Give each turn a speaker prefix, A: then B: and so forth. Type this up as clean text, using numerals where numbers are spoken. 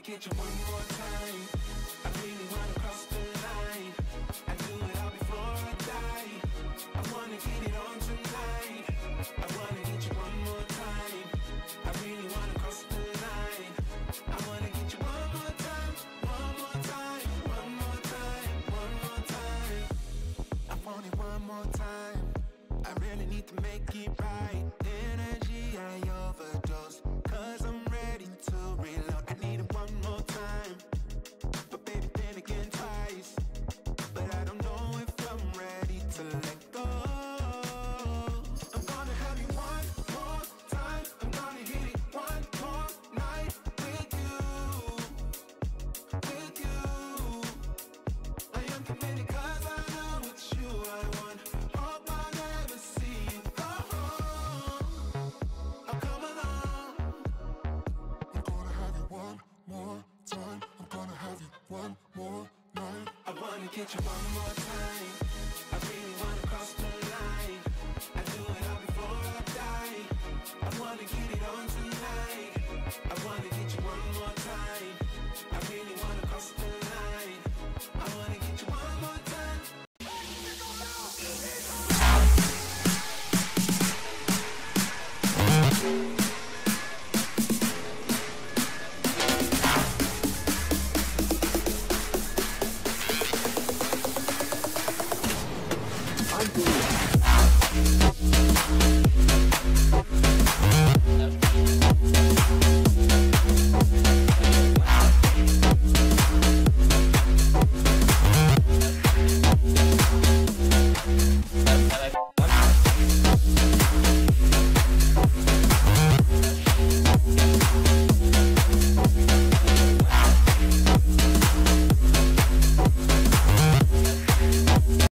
A: get you one more time. I really wanna cross the line. I do it all before I die. I wanna get it on tonight. I wanna get you one more time. I really wanna cross the line. I wanna get you one more time, one more time, one more time, one more time. I want it one more time. I really need to make it right. Energy, I overdose, 'cause I'm ready to reload. I need it one more time, but baby, then again twice. But I don't know if I'm ready to let go. I'm gonna have you one more time. I'm gonna hit it one more night with you, with you. I am committed 'cause I know it's you I want. Hope I never see you go home. I'll come along.
B: I'm gonna have you one more time. I'm gonna have you one more night.
A: I wanna get you one more time. I really wanna cross the line. I do it all before I die. I wanna get it on tonight. I wanna get you one more time. I really wanna cross the line. I wanna get you one more time.
C: I'm doing